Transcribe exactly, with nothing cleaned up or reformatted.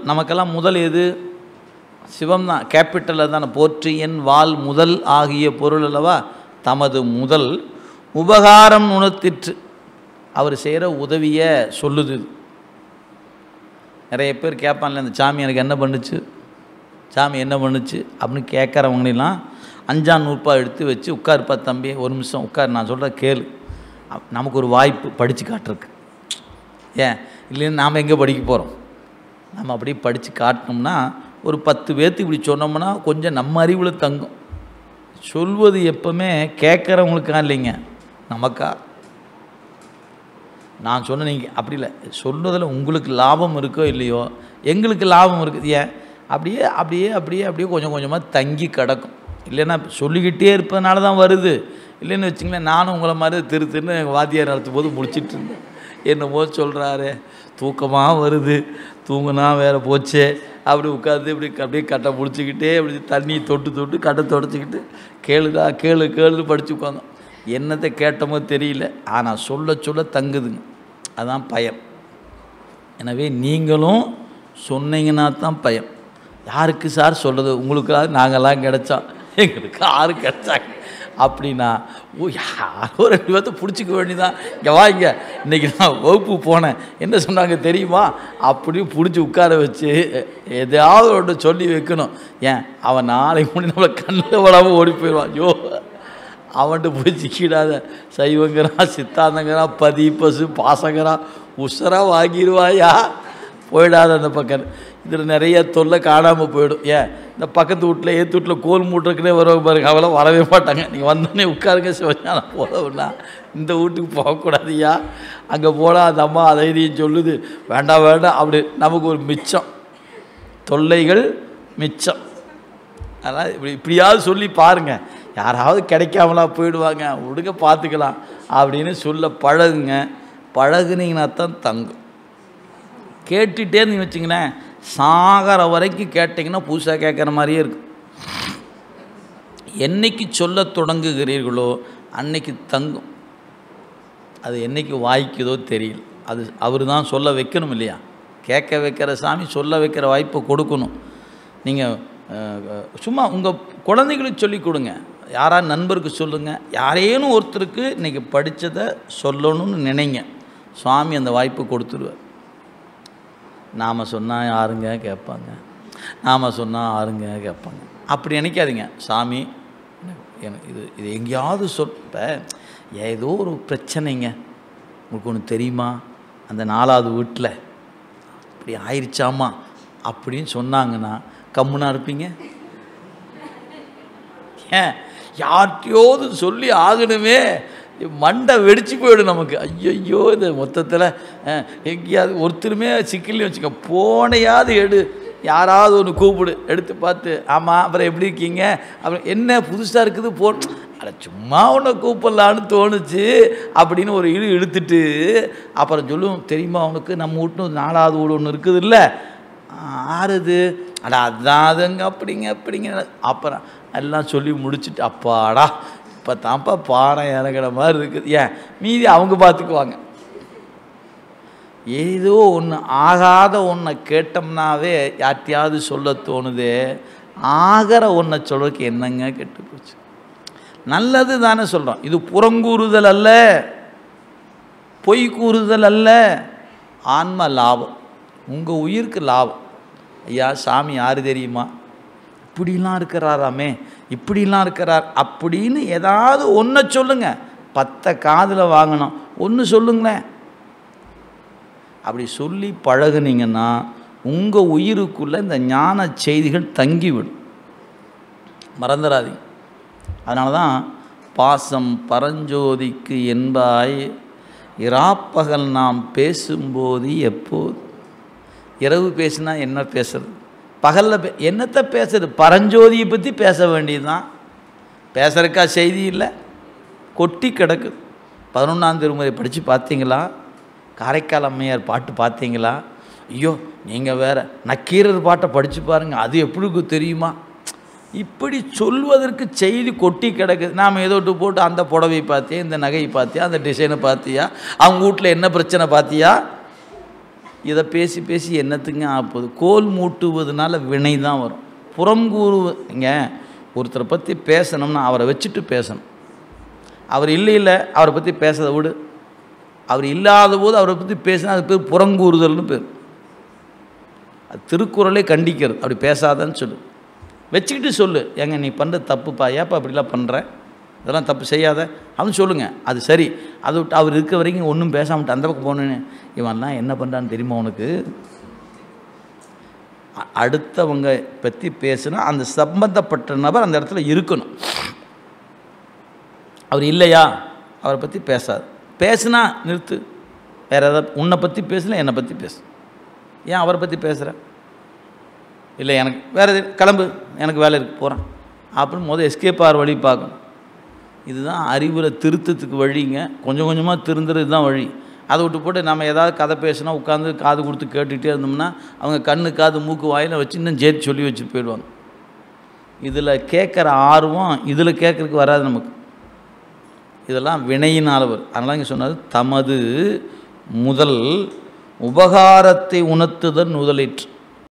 நமக்கெல்லாம் முதல் எது? சிவம் தான், கேபிட்டலில் தானே. போற்றி என் வால் முதல் ஆகிய பொருள் அல்லவா. தமது முதல் உபகாரம் உணர்த்திற்று. அவர் செய்கிற உதவியை சொல்லுது. நிறைய பேர் கேட்பான்ல, இந்த சாமி எனக்கு என்ன பண்ணுச்சு, சாமி என்ன பண்ணுச்சு அப்படின்னு கேட்குறவங்களெல்லாம் அஞ்சாம் நூறுபா எடுத்து வச்சு, உட்காருப்பா தம்பி, ஒரு நிமிஷம் உட்கார், நான் சொல்கிற கேளு. நமக்கு ஒரு வாய்ப்பு படித்து காட்டுறதுக்கு. ஏன் இல்லைன்னு நாம் எங்கே படிக்க போகிறோம்? நம்ம அப்படியே படித்து காட்டினோம்னா ஒரு பத்து பேர்த்து இப்படி சொன்னோம்னா கொஞ்சம் நம்ம அறிவில் தங்கும். சொல்வது எப்பவுமே கேட்குறவங்களுக்கா இல்லைங்க, நமக்கா. நான் சொன்ன நீங்கள் அப்படி இல்லை, சொல்வதில் உங்களுக்கு லாபம் இருக்கோ இல்லையோ, எங்களுக்கு லாபம் இருக்குது. ஏன் அப்படியே அப்படியே அப்படியே அப்படியே கொஞ்சம் கொஞ்சமாக தங்கி கிடக்கும். இல்லைன்னா சொல்லிக்கிட்டே இருப்பதனால தான் வருது. இல்லைன்னு வச்சிங்களேன், நானும் உங்களை மாதிரி திரு திருன்னு வாத்தியார் நடத்தும் போது முடிச்சிட்டு இருந்தேன். என்னமோ சொல்கிறாரு, தூக்கமாக வருது, தூங்குனா வேறு போச்சே, அப்படி உட்காந்து இப்படி அப்படியே கட்டை பிடிச்சிக்கிட்டே அப்படி தண்ணி தொட்டு தொட்டு கட்டை தொடச்சிக்கிட்டு கேளுதா கேளு கேளு படித்து உட்காந்தோம். என்னத்தை கேட்டமோ தெரியல, ஆனால் சொல்ல சொல்ல தங்குதுங்க. அதுதான் பயம். எனவே நீங்களும் சொன்னீங்கன்னா தான் பயம். யாருக்கு சார் சொல்கிறது? உங்களுக்காக நாங்கள்லாம் கிடைச்சோம், எங்களுக்கு யாரு கிடைச்சாங்க அப்படின்னா, ஓ யாரோ ரெண்டு பேர்த்த பிடிச்சிக்க வேண்டியதான். இங்கே வா, இங்கே இன்றைக்கி நான் வகுப்பு போனேன், என்ன சொன்னாங்க தெரியுமா, அப்படி பிடிச்சி உட்கார வச்சு எதையாவது ஒன்று சொல்லி வைக்கணும். ஏன் அவன் நாளைக்கு முன்னாடி நம்மளை கண்ணில் விடாமல் ஓடி போயிடுவான். ஐயோ அவன்கிட்ட போய் சிக்கிடாத, சைவங்கிறான், சித்தாந்தங்கிறான், பதி பசு பாசங்கிறான், உசராக வாங்கிடுவாயா, போயிடாத அந்த பக்கம். இதில் நிறைய தொல்லை காணாமல் போயிடும். ஏன் இந்த பக்கத்து வீட்டில் ஏற்று வீட்டில் கோல் மூட்டுறக்குனே வருவாங்க பாருங்க, அவெல்லாம் வரவே மாட்டாங்க. நீங்கள் வந்தோடனே உட்காருங்க சிவஞானம் போதவுன்னா, இந்த வீட்டுக்கு போகக்கூடாதுயா, அங்கே போனால் அந்த அம்மா அதை இதையும் சொல்லுது, வேண்டாம் வேண்டாம். அப்படி நமக்கு ஒரு மிச்சம், தொல்லைகள் மிச்சம். அதனால் இப்படி இப்படியாவது சொல்லி பாருங்கள், யாராவது கிடைக்காமலா போயிடுவாங்க, விடுங்க பார்த்துக்கலாம் அப்படின்னு சொல்ல பழகுங்க. பழகுனீங்கன்னா தான் தங்கும். கேட்டுகிட்டே இருந்தீங்க வச்சிங்களேன், சாகர வரைக்கும் கேட்டிங்கன்னா புதுசாக கேட்குற மாதிரியே இருக்கும். என்னைக்கு சொல்ல தொடங்குகிறீர்களோ அன்னைக்கு தங்கும். அது என்னைக்கு வாய்க்குதோ தெரியல. அது அவர் தான் சொல்ல வைக்கணும் இல்லையா? கேட்க வைக்கிற சாமி சொல்ல வைக்கிற வாய்ப்பை கொடுக்கணும். நீங்கள் சும்மா உங்கள் குழந்தைகளுக்கு சொல்லிக் கொடுங்க, யாராவது நண்பருக்கு சொல்லுங்கள், யாரேனும் ஒருத்தருக்கு இன்றைக்கி படித்ததை சொல்லணும்னு நினைங்க, சுவாமி அந்த வாய்ப்பு கொடுத்துருவார். நாம் சொன்னால் யாருங்க கேட்பாங்க, நாம் சொன்னால் யாருங்க கேட்பாங்க அப்படி நினைக்காதீங்க. சாமி எனக்கு இது இது எங்கேயாவது சொல், இப்போ ஏதோ ஒரு பிரச்சனைங்க, உங்களுக்கு ஒன்று தெரியுமா, அந்த நாலாவது வீட்டில் அப்படி ஆயிடுச்சாமா அப்படின்னு சொன்னாங்கன்னா கம்முனா இருப்பீங்க? ஏன் யார்கிட்டையோது சொல்லி ஆகணுமே, மண்டை வெடிச்சு போயிடும் நமக்கு. ஐயோ இந்த மொத்தத்தில் எங்கேயாவது ஒருத்தருமே சிக்கல்னு வச்சுக்க, போனையாவது எடு, யாராவது ஒன்று கூப்பிடு, எடுத்து பார்த்து ஆமாம் அப்புறம் எப்படி இருக்கீங்க, அப்புறம் என்ன புதுசாக இருக்குது போ, அட சும்மா ஒன்றை கூப்பிடலான்னு தோணுச்சு அப்படின்னு ஒரு இழு இழுத்துட்டு அப்புறம் சொல்லுவோம், தெரியுமா உனக்கு நம்ம வீட்டு நாலாவது வீடு ஒன்று இருக்குது இல்லை, ஆறுது, அடா அதான் அதுங்க அப்படிங்க அப்படிங்க. அப்புறம் எல்லாம் சொல்லி முடிச்சுட்டு அப்பாடா இப்போ தான்ப்பா பாறை இறங்குற மாதிரி இருக்குது. ஏன் மீதி அவங்க பார்த்துக்குவாங்க. ஏதோ ஒன்று ஆகாத ஒன்றை கேட்டோம்னாவே யார்ட்டையாவது சொல்ல தோணுதே, ஆகிற ஒன்றை சொல்றதுக்கு என்னங்க கெட்டு போச்சு? நல்லது தானே சொல்கிறோம். இது புறங்கூறுதல் அல்ல, பொய் கூறுதல் அல்ல, ஆன்ம லாபம், உங்கள் உயிருக்கு லாபம். ஐயா சாமி யார் தெரியுமா, இப்படிலாம் இருக்கிறாராமே, இப்படிலாம் இருக்கிறார் அப்படின்னு ஏதாவது ஒன்றை சொல்லுங்கள். பத்தை காதில் வாங்கணும், ஒன்று சொல்லுங்களேன். அப்படி சொல்லி பழகுனீங்கன்னா உங்கள் உயிருக்குள்ளே இந்த ஞான செய்திகள் தங்கிவிடும், மறந்துடாதீங்க. அதனால தான் பாசம் பரஞ்சோதிக்கு என்பாய் இராப்பகல் நாம் பேசும்போது எப்போது. இரவு பேசினா என்ன பேசுறது, பகலில் பே என்னத்தை பேசுறது, பரஞ்சோதியை பற்றி பேச வேண்டியது தான். பேசுறதுக்கா செய்தி இல்லை, கொட்டி கிடக்குது. பதினொன்றாம் திருமுறை படித்து பார்த்தீங்களா? காரைக்கால் அம்மையார் பாட்டு பார்த்தீங்களா? ஐயோ நீங்கள் வேறு நக்கீரர் பாட்டை படித்து பாருங்கள், அது எப்படி தெரியுமா? இப்படி சொல்வதற்கு செய்தி கொட்டி கிடக்குது. நாம் ஏதோ விட்டு போட்டு அந்த புடவை பார்த்தியா, இந்த நகையை பார்த்தியா, அந்த டிசைனை பார்த்தியா, அவங்க வீட்டில் என்ன பிரச்சனை பார்த்தியா, இதை பேசி பேசி என்னத்துங்க ஆப்போகுது? கோல் மூட்டுவதுனால வினை தான் வரும். புறம் கூறுவங்க ஒருத்தரை பற்றி பேசணும்னா அவரை வச்சுட்டு பேசணும். அவர் இல்லை இல்லை அவரை பற்றி பேசுறதை விடு. அவர் இல்லாத போது அவரை பற்றி பேசினா அது பேர் புறங்கூறுதல்னு பேர். அது திருக்குறளே கண்டிக்கிறது. அப்படி பேசாதன்னு சொல்லு. வச்சுக்கிட்டு சொல்லு, ஏங்க நீ பண்ணுற தப்புப்பா, ஏப்பா அப்படிலாம் பண்ணுற, இதெல்லாம் தப்பு செய்யாத அப்படின்னு சொல்லுங்கள். அது சரி. அதை விட்டு அவர் இருக்க வரைக்கும் ஒன்றும் பேசாமட்டு அந்த பக்கம் போனேன்னு இவன்லாம் என்ன பண்ணுறான்னு தெரியுமா உனக்கு? அடுத்தவங்க பற்றி பேசுனா அந்த சம்பந்தப்பட்ட நபர் அந்த இடத்துல இருக்கணும். அவர் இல்லையா அவரை பற்றி பேசாது. பேசுனா நிறுத்து. வேறு ஏதாவது உன்னை பற்றி பேசல, என்னை பற்றி பேசு. ஏன் அவரை பற்றி பேசுகிற? இல்லை எனக்கு வேறு கிளம்பு, எனக்கு வேலை இருக்கு போகிறேன் அப்படின்னு முதல் எஸ்கேப் ஆகிற வழி பார்க்கணும். இதுதான் அறிவில் திருத்தத்துக்கு வழிங்க. கொஞ்சம் கொஞ்சமாக திருந்துறது தான் வழி. அதை விட்டு போட்டு நம்ம ஏதாவது கதை பேசினா உட்காந்து காது கொடுத்து கேட்டுகிட்டே இருந்தோம்னா அவங்க கண்ணு காது மூக்கு வாயில் வச்சு இன்னும் சேர்த்து சொல்லி வச்சுட்டு போயிடுவாங்க. இதில் கேட்குற ஆர்வம் இதில் கேட்குறதுக்கு வராது நமக்கு. இதெல்லாம் வினையினால் வரும். அதனால் இங்கே சொன்னது தமது முதல் உபகாரத்தை உணர்த்துதல் முதலிற்று.